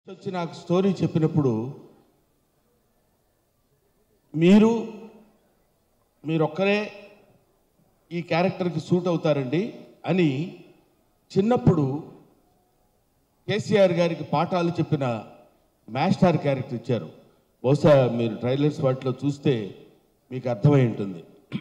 వచ్చి నాకు స్టోరీ చెప్పినప్పుడు మీరొక్కరే ఈ క్యారెక్టర్కి సూట్ అవుతారండి అని చిన్నప్పుడు కేసీఆర్ గారికి పాఠాలు చెప్పిన మాస్టర్ క్యారెక్టర్ ఇచ్చారు. బహుశా మీరు ట్రైలర్స్ వాటిలో చూస్తే మీకు అర్థమై ఉంటుంది.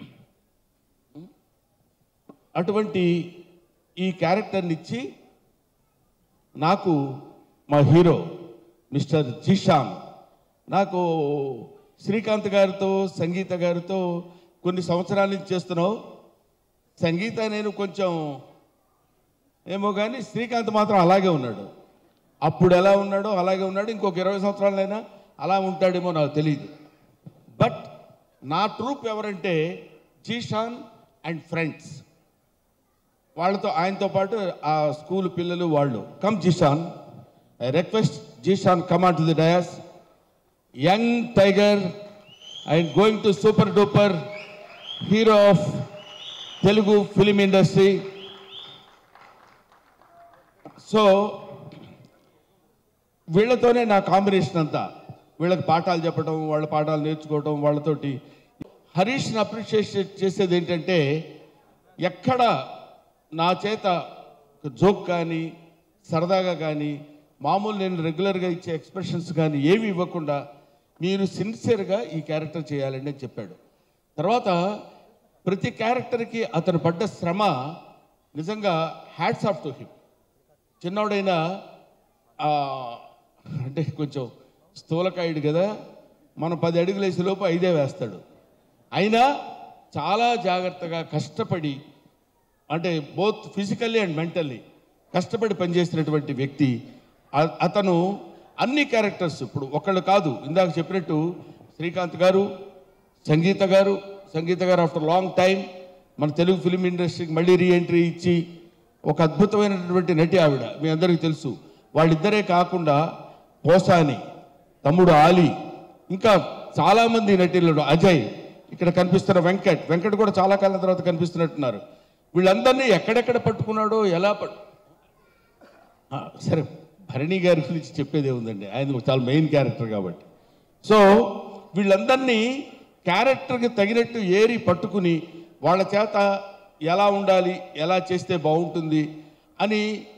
అటువంటి ఈ క్యారెక్టర్ని ఇచ్చి నాకు మా హీరో మిస్టర్ జీషాన్, నాకు శ్రీకాంత్ గారితో సంగీత గారితో కొన్ని సంవత్సరాల నుంచి చేస్తున్నావు. సంగీత నేను కొంచెం ఏమో కానీ శ్రీకాంత్ మాత్రం అలాగే ఉన్నాడు. అప్పుడు ఎలా ఉన్నాడో అలాగే ఉన్నాడు. ఇంకొక 20 సంవత్సరాలైనా అలా ఉంటాడేమో నాకు తెలియదు. బట్ నా ట్రూప్ ఎవరంటే జీషాన్ అండ్ ఫ్రెండ్స్, వాళ్ళతో ఆయనతో పాటు ఆ స్కూల్ పిల్లలు వాళ్ళు. Come Zeeshan, I request Zeeshan come on to the dais. Young tiger and going to super duper hero of Telugu film industry. So వీళ్ళతోనే నా కాంబినేషన్ అంతా. వీళ్ళకి పాఠాలు చెప్పడం, వాళ్ళ పాఠాలు నేర్చుకోవడం, వాళ్ళతోటి. హరీష్ని అప్రిషియేట్ చేసేది ఏంటంటే ఎక్కడ నా చేత జోక్ కానీ సరదాగా కానీ మామూలు నేను రెగ్యులర్గా ఇచ్చే ఎక్స్ప్రెషన్స్ కానీ ఏమి ఇవ్వకుండా మీరు సిన్సియర్గా ఈ క్యారెక్టర్ చేయాలని అని చెప్పాడు. తర్వాత ప్రతి క్యారెక్టర్కి అతను పడ్డ శ్రమ నిజంగా హ్యాట్స్ ఆఫ్ టు హిమ్. చిన్నవాడైనా అంటే కొంచెం స్థూలకాయుడు కదా, మనం 10 అడుగులు వేసే లోపు 5 వేస్తాడు. అయినా చాలా జాగ్రత్తగా కష్టపడి, అంటే బోత్ ఫిజికల్లీ అండ్ మెంటల్లీ కష్టపడి పనిచేసినటువంటి వ్యక్తి అతను. అన్ని క్యారెక్టర్స్ ఇప్పుడు ఒకళ్ళు కాదు, ఇందాక చెప్పినట్టు శ్రీకాంత్ గారు, సంగీత గారు ఆఫ్టర్ లాంగ్ టైం మన తెలుగు ఫిలిం ఇండస్ట్రీకి మళ్ళీ రీఎంట్రీ ఇచ్చి ఒక అద్భుతమైనటువంటి నటి ఆవిడ, మీ అందరికీ తెలుసు. వాళ్ళిద్దరే కాకుండా పోసాని, తమ్ముడు ఆలి, ఇంకా చాలామంది నటీలు, అజయ్, ఇక్కడ కనిపిస్తున్న వెంకట్ కూడా చాలా కాలం తర్వాత కనిపిస్తున్నట్టున్నారు. వీళ్ళందరినీ ఎక్కడెక్కడ పట్టుకున్నాడో ఎలా సరే భరణి గారి గురించి చెప్పేదే ఉందండి, ఆయన చాలా మెయిన్ క్యారెక్టర్ కాబట్టి. సో వీళ్ళందరినీ క్యారెక్టర్కి తగినట్టు ఏరి పట్టుకుని వాళ్ళ చేత ఎలా ఉండాలి, ఎలా చేస్తే బాగుంటుంది అని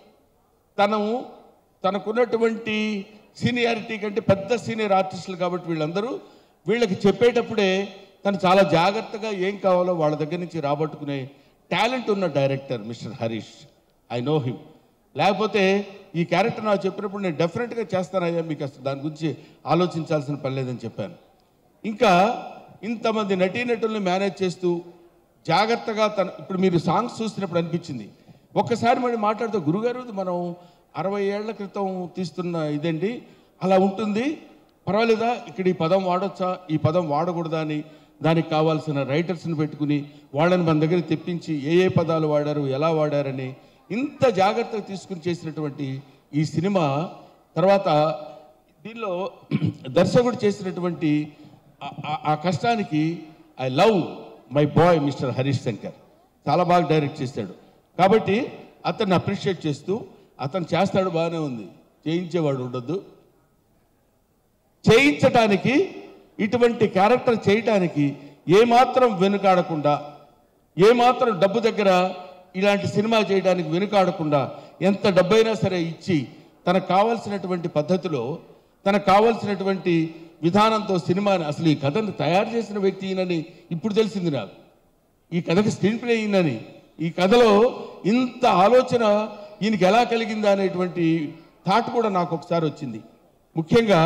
తనకున్నటువంటి సీనియారిటీ కంటే పెద్ద సీనియర్ ఆర్టిస్టులు కాబట్టి వీళ్ళకి చెప్పేటప్పుడే తను చాలా జాగ్రత్తగా ఏం కావాలో వాళ్ళ దగ్గర నుంచి రాబట్టుకునే టాలెంట్ ఉన్న director mister Harish. I know him. లేకపోతే ఈ క్యారెక్టర్ నాకు చెప్పినప్పుడు నేను డెఫినెట్గా చేస్తానయ్యా, మీకు అసలు దాని గురించి ఆలోచించాల్సిన పని లేదని చెప్పాను. ఇంకా ఇంతమంది నటీనటుల్ని మేనేజ్ చేస్తూ జాగ్రత్తగా ఇప్పుడు మీరు సాంగ్స్ చూసినప్పుడు అనిపించింది ఒక్కసారి మళ్ళీ మాట్లాడుతూ, గురుగారు మనం 60 ఏళ్ల క్రితం తీస్తున్న ఇదండి, అలా ఉంటుంది, పర్వాలేదా, ఇక్కడ ఈ పదం వాడొచ్చా, ఈ పదం వాడకూడదా అని దానికి కావాల్సిన రైటర్స్ని పెట్టుకుని వాళ్ళని మన దగ్గర తెప్పించి ఏ పదాలు వాడారు, ఎలా వాడారని ఇంత జాగ్రత్తగా తీసుకుని చేసినటువంటి ఈ సినిమా. తర్వాత దీనిలో దర్శకుడు చేసినటువంటి ఆ కష్టానికి I love my boy mister Harish Shankar. చాలా బాగా డైరెక్ట్ చేశాడు. కాబట్టి అతన్ని అప్రిషియేట్ చేస్తూ, అతను చేస్తాడు బాగానే ఉంది, చేయించేవాడు ఉండొద్దు. చేయించటానికి, ఇటువంటి క్యారెక్టర్ చేయటానికి ఏమాత్రం వెనుకాడకుండా, ఏమాత్రం డబ్బు దగ్గర ఇలాంటి సినిమా చేయడానికి వెనుకాడకుండా ఎంత డబ్బైనా సరే ఇచ్చి తనకు కావాల్సినటువంటి పద్ధతిలో, తనకు కావాల్సినటువంటి విధానంతో సినిమాని, అసలు ఈ కథను తయారు చేసిన వ్యక్తి ఈయనని ఇప్పుడు తెలిసింది నాకు. ఈ కథకి స్క్రీన్ ప్లే ఈయనని, ఈ కథలో ఇంత ఆలోచన ఈయనకి ఎలా కలిగిందా అనేటువంటి థాట్ కూడా నాకు ఒకసారి వచ్చింది. ముఖ్యంగా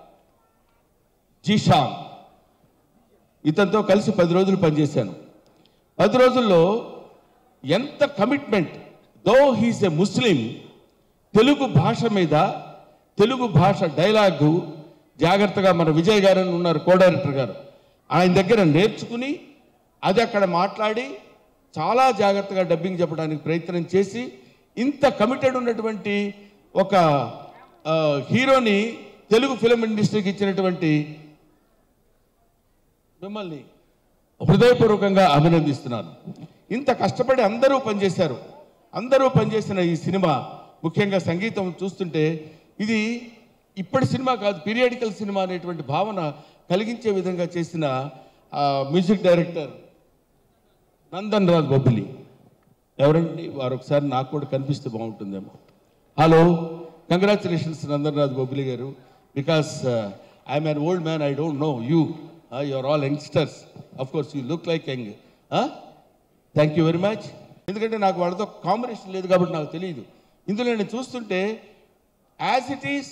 జీషాన్, ఇతనితో కలిసి 10 రోజులు పనిచేశాను. 10 రోజుల్లో ఎంత commitment, though he's a Muslim, Telugu భాష మీద, తెలుగు భాష డైలాగు జాగ్రత్తగా మన విజయ్ గారు అని ఉన్నారు, కో డైరెక్టర్ గారు, ఆయన దగ్గర నేర్చుకుని అది అక్కడ మాట్లాడి చాలా జాగ్రత్తగా డబ్బింగ్ చెప్పడానికి ప్రయత్నం చేసి ఇంత కమిటెడ్ ఉన్నటువంటి ఒక హీరోని తెలుగు ఫిలిం ఇండస్ట్రీకి ఇచ్చినటువంటి మిమ్మల్ని హృదయపూర్వకంగా అభినందిస్తున్నాను. ఇంత కష్టపడి అందరూ పనిచేసిన ఈ సినిమా, ముఖ్యంగా సంగీతం చూస్తుంటే ఇది ఇప్పటి సినిమా కాదు, పీరియాడికల్ సినిమా అనేటువంటి భావన కలిగించే విధంగా చేసిన మ్యూజిక్ డైరెక్టర్ నందన్ రాజ్ బొబ్బిలి. ఎవరండి వారు? ఒకసారి నాకు కూడా కనిపిస్తే బాగుంటుందేమో. హలో, కంగ్రాచులేషన్స్ నందన్ రాజ్ బొబ్బిలి గారు. Because I'm an old man, I don't know you. You're all youngsters. Of course you look like young. Thank you very much. ఎందుకంటే నాకు వాళ్ళతో కాంబినేషన్ లేదు కాబట్టి నాకు తెలియదు. ఇందులో నేను చూస్తుంటే యాజ్ ఇట్ ఈస్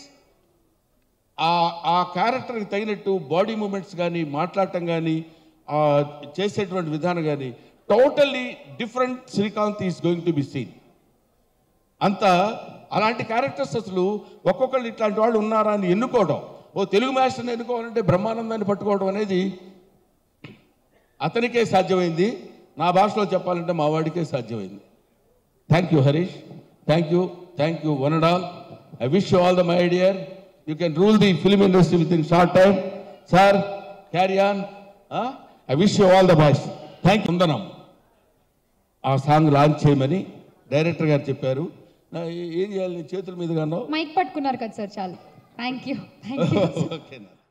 ఆ క్యారెక్టర్కి తగినట్టు బాడీ మూమెంట్స్ కానీ, మాట్లాడటం కానీ, చేసేటువంటి విధానం కానీ totally different Srikanth is going to be seen. అంత అలాంటి క్యారెక్టర్స్ అసలు ఒక్కొక్కళ్ళు ఇట్లాంటి వాళ్ళు ఉన్నారా అని ఎన్నుకోవడం, ఓ తెలుగు మాస్టర్ని ఎన్నుకోవాలంటే బ్రహ్మానందాన్ని పట్టుకోవడం అనేది అతనికే సాధ్యమైంది. నా భాషలో చెప్పాలంటే మా వాడికే సాధ్యమైంది. Thank you Harish, thank you one and all. I wish you all the my dear. You can rule the film industry with in short time. Sir carry on. I wish you all the best. Thank you. వందనం ఆ song launch చేయమని director గారు చెప్పారు. ఏం చేయాలి? చేతుల మీదుగా mic పట్టుకున్నారు కదా సార్, చాలు. Thank you. ఓకేనా?